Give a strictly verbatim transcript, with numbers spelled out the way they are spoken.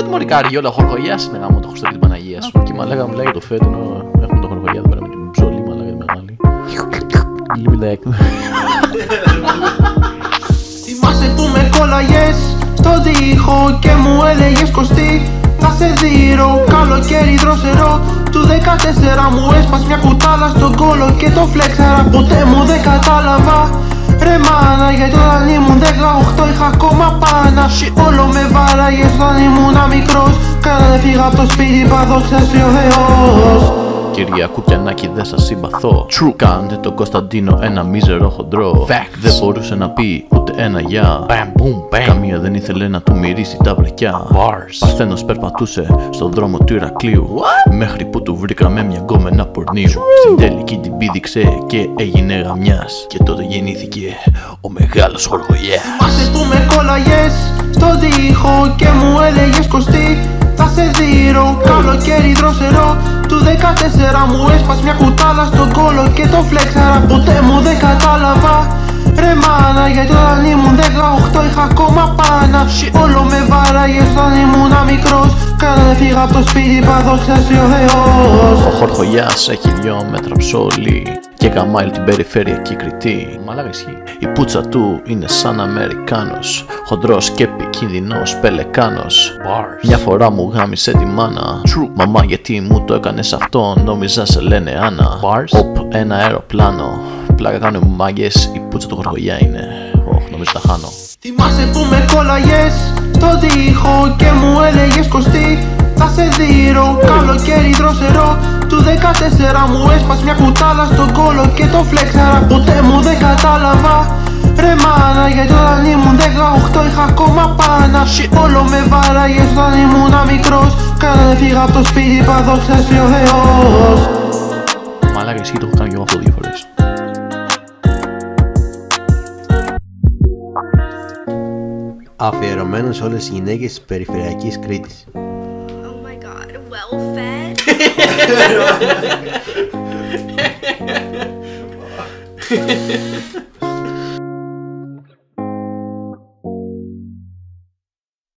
μωρή καριόλα, χορχογιάς είναι γάμο το Χριστό και την Παναγία σου. Και μαλάκα μιλάει για το φέτινο, έχουμε το χορχογιά εδώ πέρα με την ψωλή μαλάκα τη μεγάλη. Θυμάσαι που με κόλλαγες στον τοίχο και μου έλεγες Κωστή θα σε δείρω, καλοκαίρι δροσερό του δεκατέσσερα μου έσπας μια κουτάλα στον κόλο και το φλέξαρα. Ποτέ μου δεν κατάλαβα ρε μάνα, γιατί όταν ήμουν δεκαοκτώ είχα ακόμα πάνα. Όλο με βάραγες όταν ήμουνα μικρός, κάνα δεν φύγα από το σπίτι, παδόξας ο Θεός. Κυριακού Πιανάκη δεν σας συμπαθώ. True. Κάντε τον Κωνσταντίνο ένα μίζερο χοντρό. Fact. Δεν μπορούσε να πει ούτε ένα γεια. Bam, boom, bang. Καμία δεν ήθελε να του μυρίσει τα βρεκιά. Bars. Παρθένος περπατούσε στον δρόμο του Ηρακλείου. What? Μέχρι που του βρήκαμε μια γκόμενα πορνίου. Στην τελική την πήδηξε και έγινε γαμιάς. Και τότε γεννήθηκε ο μεγάλος χορχογιάς. Θυμάσαι που με κόλλαγες στον τοίχο και μου έλεγες Κωστή θα σε δείρω, καλοκαίρι δροσερό του δεκατέσσερα μου έσπας μια κουτάλα στον κόλο και το φλέξαρα. Ποτέ μου δεν κατάλαβα ρε μάνα, γιατί όταν ήμουν δεκαοκτώ είχα ακόμα πάνα. Όλο με βάραγες όταν ήμουνα μικρός, κάνα δεν φύγα από το σπίτι, παδόξας ο Θεός. Ο χορχογιάς έχει δυο μέτρα ψωλή και γαμάει την περιφερειακή Κρητή. Μαλάκα ισχύει. Η πουτσα του είναι σαν Αμερικάνος, χοντρός και επικίνδυνος πελεκάνος. Bars. Μια φορά μου γάμισε τη μάνα. True. Μαμά, γιατί μου το έκανες αυτό, νόμιζα σε λένε Άννα. Bars. Οπ, ένα αεροπλάνο. Πλάκα κάνουν οι μάγκες, η πουτσα του χορχογιά είναι. Οχ, νομίζω τα χάνω. Θυμάσαι που με κόλλαγες στον τοίχο και μου έλεγες Κωστή θα σε δείρω, καλοκαίρι δροσερό του δεκατέσσερα μου έσπας μια κουτάλα στον κόλο και το φλέξαρα. Ποτέ μου δεν κατάλαβα ρε μάνα, γιατί όταν ήμουν δεκαοκτώ είχα ακόμα πάνα. Όλο με βάραγες όταν ήμουνα μικρός, κάνα δεν φύγα από το σπίτι, παδόξας ο Θεός. Μαλάκα ισχύει, το έχω κάνει και εγώ αυτό δύο φορές. Αφιερωμένο σε όλες τις γυναίκες της περιφερειακής Κρήτης. Oh my god, well fed.